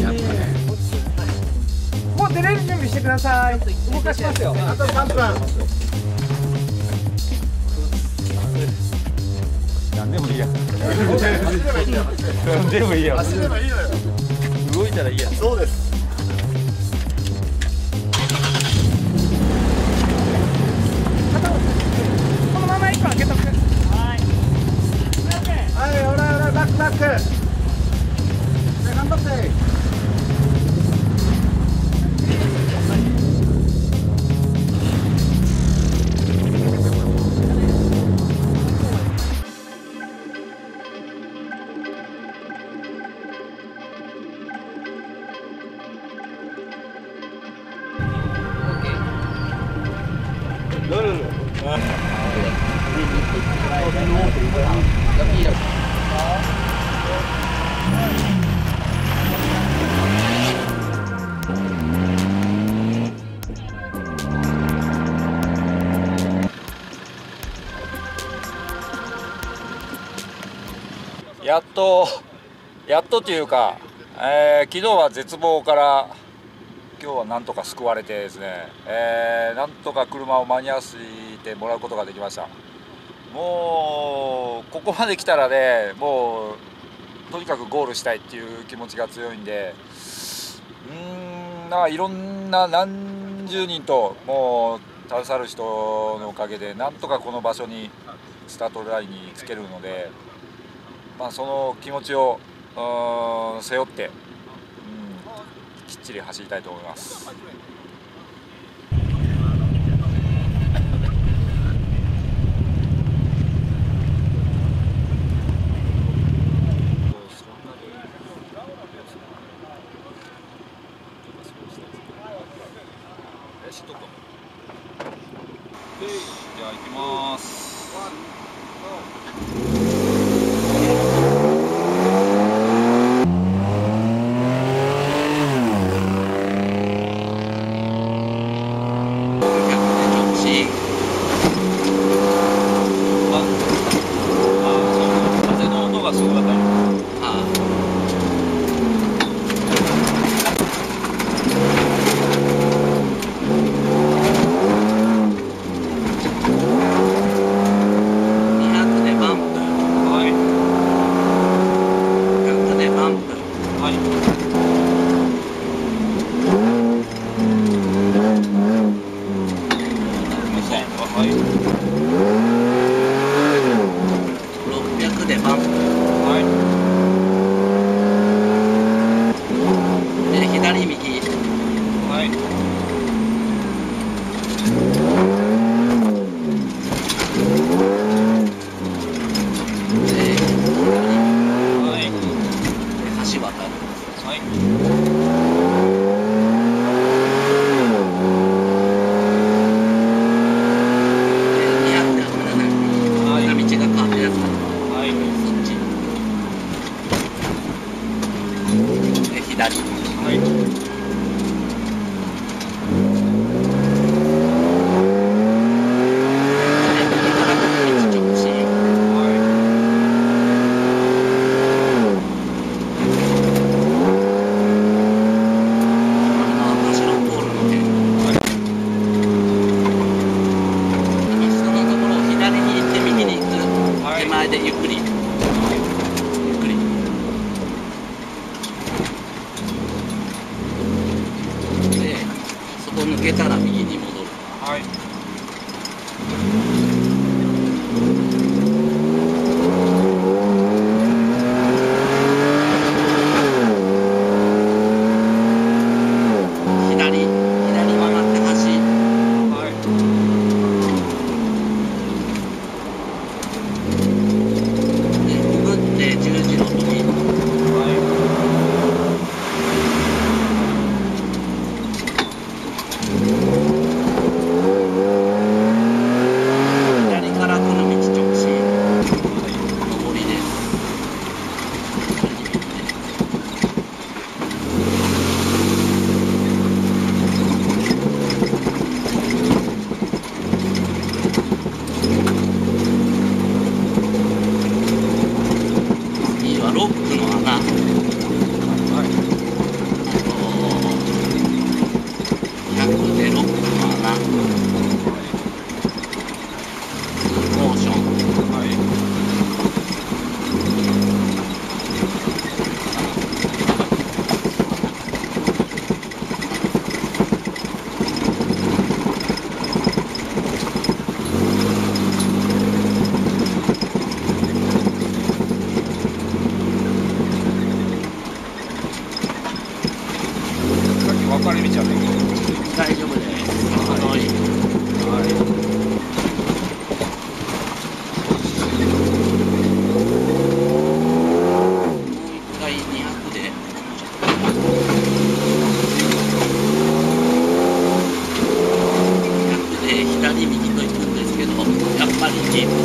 もう出れる準備してください。動かしますよ。あと3分。 何でもいいや。何でもいいや。 走ればいいのよ。 動いたらいいや。 そうです。 このまま1個開けとく。はい。はい、オラオラバックバック。頑張って。 やっとというか、昨日は絶望から今日はなんとか救われてですね、なんとか車を間に合わせてもらうことができました。もうここまで来たらね、もうとにかくゴールしたいっていう気持ちが強いんで、なんかいろんな何十人ともう携わる人のおかげでなんとかこの場所にスタートラインにつけるので、その気持ちを背負って、きっちり走りたいと思います。じゃあ行きます。600でバンプ。で左右。橋渡る。抜けたら右に戻る。 分かれ道はね。 大丈夫です。はい。左右と行くんですけど、やっぱりキープ。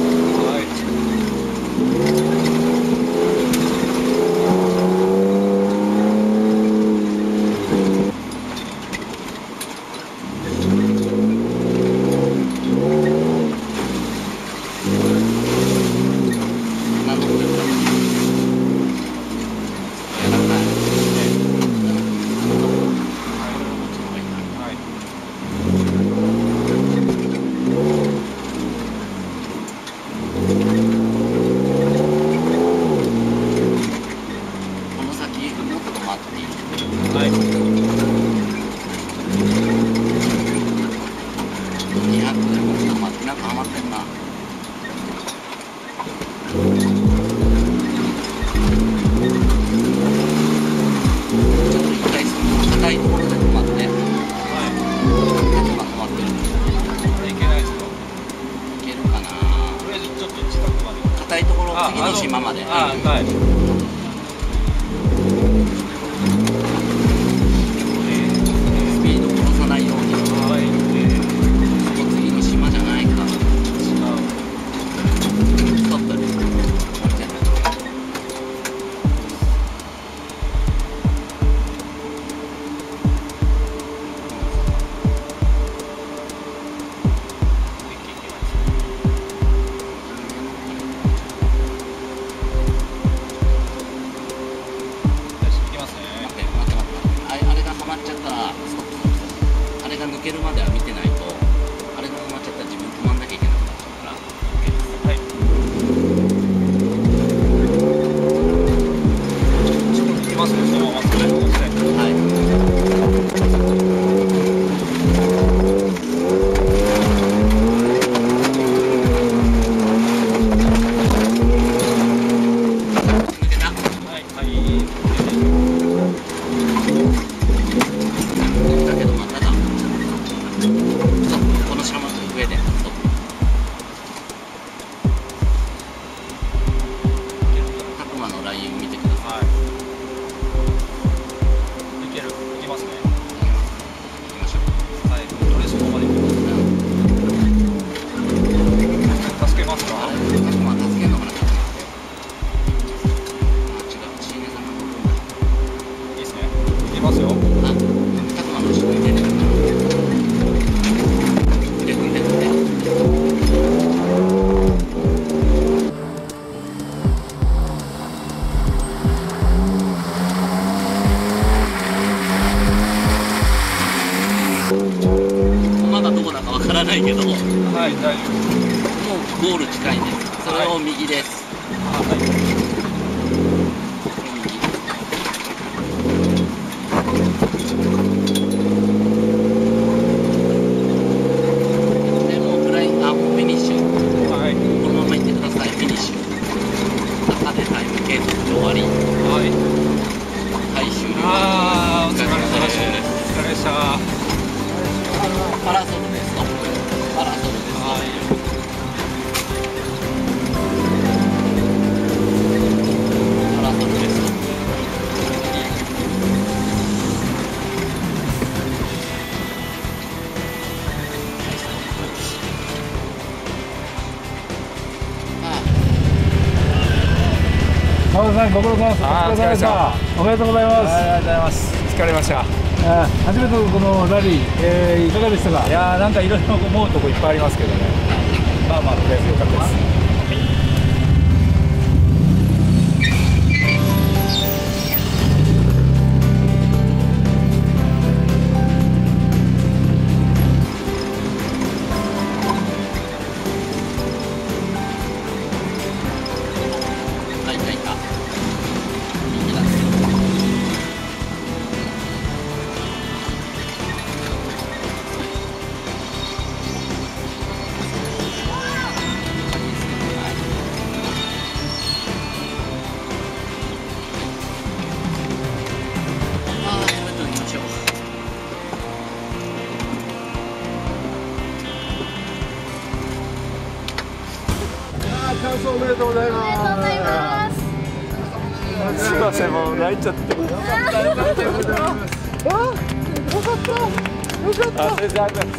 次の島まで。はい。スピードを殺さないように。はい。次の島じゃないか。ストップ。あれが抜けるまでは見てないと、あれが止まっちゃったら自分止まんなきゃいけなくなっちゃうから。はい。ちょっと抜けますね、そのままですね。はい。まだどこだかわからないけど、はい、大丈夫。もうゴール近いんです。それを右です。でもうフライ、もうフィニッシュ。はい。このまま行ってください。フィニッシュ。赤でタイム計測で終わり。はい。はい、終了。お疲れ様です。お疲れ様でした。パラソルです。パラソルです。はい。パラソルです。 川田さん、ご苦労様です。お疲れ様でした。おめでとうございます。ありがとうございます。疲れました。初めてのこのラリー、いかがでしたか。いやー、なんかいろいろ思うとこいっぱいありますけどね。まあまあ、とりあえず良かったです。 ことうございます。 ありがとうございます。 すみません、もう泣いちゃって。よかった、よかった。よかった。よかった。先生、ありがとうございます。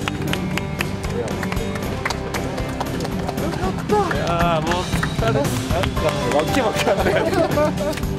いやー、もう疲れ。なんかもうわけわかんない。